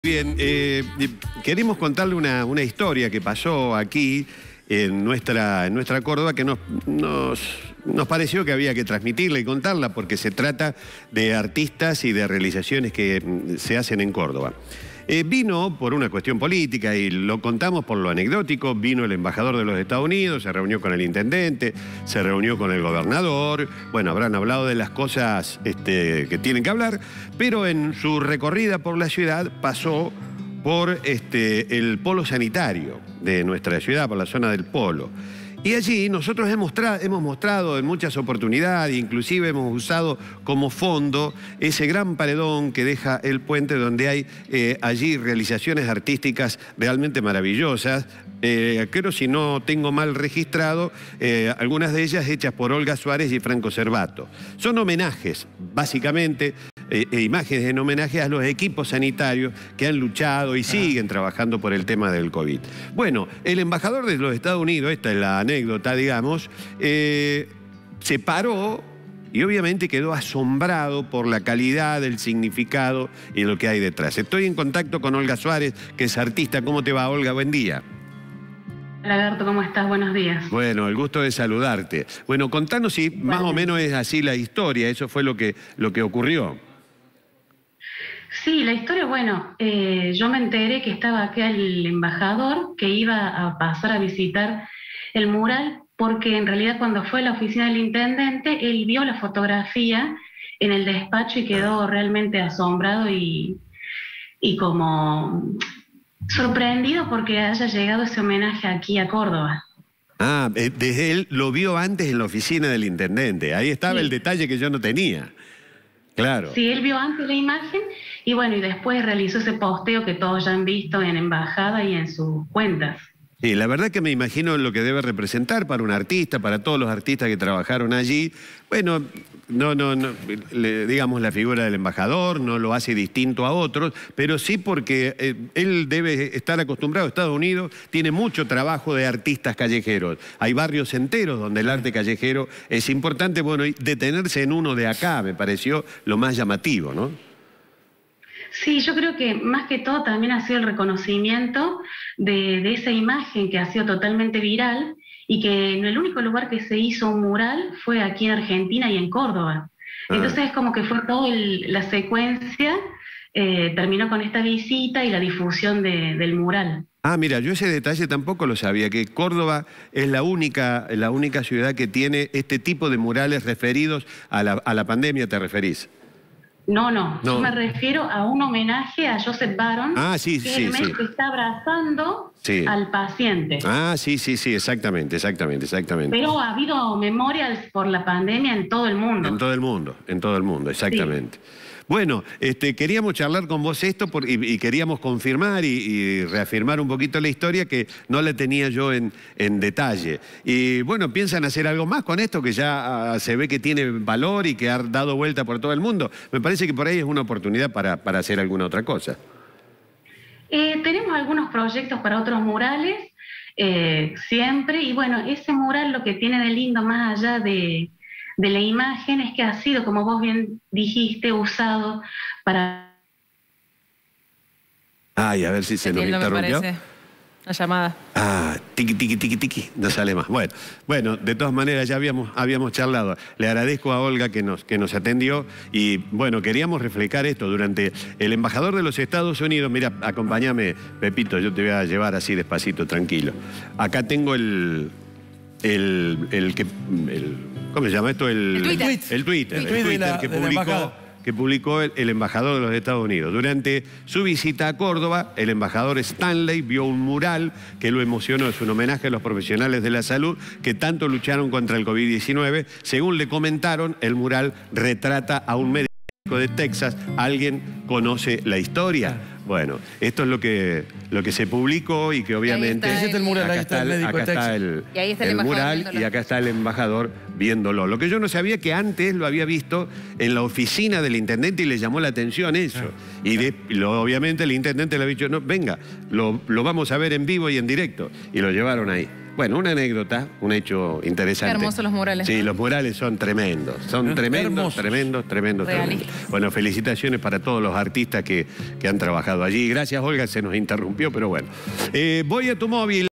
Bien, queremos contarle una historia que pasó aquí en nuestra Córdoba que nos pareció que había que transmitirla y contarla porque se trata de artistas y de realizaciones que se hacen en Córdoba. Vino por una cuestión política y lo contamos por lo anecdótico, vino el embajador de los Estados Unidos, se reunió con el intendente, se reunió con el gobernador, bueno, habrán hablado de las cosas que tienen que hablar, pero en su recorrida por la ciudad pasó por el polo sanitario de nuestra ciudad, por la zona del polo. Y allí nosotros hemos mostrado en muchas oportunidades, inclusive hemos usado como fondo ese gran paredón que deja el puente donde hay allí realizaciones artísticas realmente maravillosas. Creo, si no tengo mal registrado, algunas de ellas hechas por Olga Suárez y Franco Cervato. Son homenajes, básicamente, imágenes en homenaje a los equipos sanitarios que han luchado y siguen trabajando por el tema del COVID. Bueno, el embajador de los Estados Unidos, esta es la anécdota, digamos, se paró y obviamente quedó asombrado por la calidad, el significado y lo que hay detrás. Estoy en contacto con Olga Suárez, que es artista. ¿Cómo te va, Olga? Buen día. Hola, Alberto, ¿cómo estás? Buenos días. Bueno, el gusto de saludarte. Bueno, contanos si más o menos es así la historia, eso fue lo que ocurrió. Sí, la historia, bueno, yo me enteré que estaba acá el embajador que iba a pasar a visitar el mural, porque en realidad cuando fue a la oficina del intendente, él vio la fotografía en el despacho y quedó realmente asombrado y como sorprendido porque haya llegado ese homenaje aquí a Córdoba. Ah, desde él lo vio antes en la oficina del intendente. Ahí estaba el detalle que yo no tenía. Claro. Sí, él vio antes la imagen y bueno, y después realizó ese posteo que todos ya han visto en embajada y en sus cuentas. Sí, la verdad que me imagino lo que debe representar para un artista, para todos los artistas que trabajaron allí. Bueno, digamos, la figura del embajador no lo hace distinto a otros, pero sí porque él debe estar acostumbrado. Estados Unidos tiene mucho trabajo de artistas callejeros. Hay barrios enteros donde el arte callejero es importante. Bueno, y detenerse en uno de acá me pareció lo más llamativo, ¿no? Sí, yo creo que más que todo también ha sido el reconocimiento de esa imagen que ha sido totalmente viral y que en el único lugar que se hizo un mural fue aquí en Argentina y en Córdoba. Entonces es como que fue toda la secuencia, terminó con esta visita y la difusión del mural. Ah, mira, yo ese detalle tampoco lo sabía, que Córdoba es la única ciudad que tiene este tipo de murales referidos a la pandemia, ¿te referís? No, yo me refiero a un homenaje a Joseph Barón, que es el médico que está abrazando al paciente. Ah, sí, exactamente. Pero ha habido memorias por la pandemia en todo el mundo. En todo el mundo, exactamente. Sí. Bueno, queríamos charlar con vos esto y queríamos confirmar y reafirmar un poquito la historia que no la tenía yo en detalle. Y bueno, ¿piensan hacer algo más con esto que ya se ve que tiene valor y que ha dado vuelta por todo el mundo? Me parece que por ahí es una oportunidad para hacer alguna otra cosa. Tenemos algunos proyectos para otros murales, siempre, y bueno, ese mural lo que tiene de lindo más allá de la imagen es que ha sido, como vos bien dijiste, usado para... Ay, a ver si se nos interrumpió. La llamada. Ah, tiqui, no sale más. Bueno, de todas maneras ya habíamos charlado. Le agradezco a Olga que nos atendió y bueno, queríamos reflejar esto durante el embajador de los Estados Unidos. Mira, acompáñame, Pepito, yo te voy a llevar así despacito, tranquilo. Acá tengo ¿cómo se llama esto? El Twitter que publicó el embajador de los Estados Unidos. Durante su visita a Córdoba, el embajador Stanley vio un mural que lo emocionó. Es un homenaje a los profesionales de la salud que tanto lucharon contra el COVID-19. Según le comentaron, el mural retrata a un médico de Texas. ¿Alguien conoce la historia? Bueno, esto es lo que se publicó y que obviamente... Ahí está el mural, acá está el mural y acá está el embajador viéndolo. Lo que yo no sabía que antes lo había visto en la oficina del intendente y le llamó la atención eso. Obviamente el intendente le ha dicho, no, venga, lo vamos a ver en vivo y en directo. Y lo llevaron ahí. Bueno, una anécdota, un hecho interesante. Qué hermosos los murales. Sí, los murales son tremendos. Son tremendos, tremendos. Bueno, felicitaciones para todos los artistas que han trabajado allí. Gracias, Olga, se nos interrumpió, pero bueno. Voy a tu móvil.